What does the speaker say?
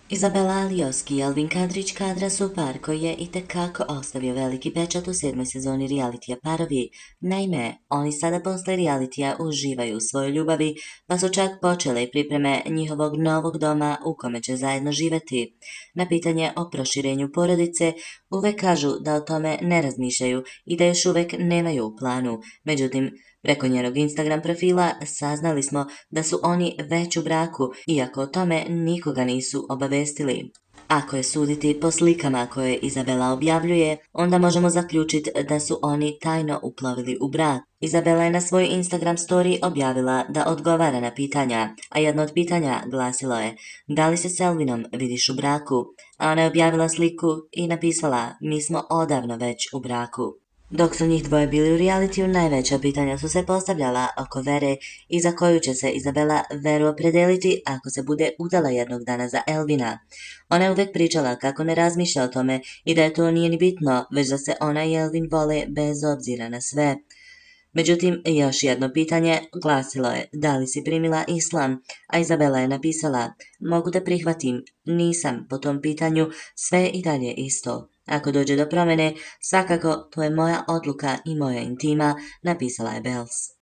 Izabela Alioski i Elvin Kadrić kadra su par koji je itekako ostavio veliki pečat u 7. sezoni realitija Parovi. Naime, oni sada posle realitija uživaju u svojoj ljubavi, pa su čak počele i pripreme njihovog novog doma u kome će zajedno živeti. Na pitanje o proširenju porodice uvek kažu da o tome ne razmišljaju i da još uvek nemaju u planu. Međutim, preko njenog Instagram profila saznali smo da su oni već u braku, iako o tome nikoga nisu obavestili. Ako je suditi po slikama koje Izabela objavljuje, onda možemo zaključiti da su oni tajno uplovili u brak. Izabela je na svoj Instagram story objavila da odgovara na pitanja, a jedno od pitanja glasilo je: da li se s Elvinom vidiš u braku? A ona je objavila sliku i napisala: mi smo odavno već u braku. Dok su njih dvoje bili u realitiju, najveća pitanja su se postavljala oko vere i za koju će se Izabela veru opredeliti ako se bude udala jednog dana za Elvina. Ona je uvek pričala kako ne razmišlja o tome i da je to nije ni bitno, već da se ona i Elvin vole bez obzira na sve. Međutim, još jedno pitanje glasilo je: da li si primila islam? A Izabela je napisala: mogu da prihvatim, nisam po tom pitanju, sve je i dalje isto. Ako dođe do promene, svakako to je moja odluka i moja intima, napisala je Bells.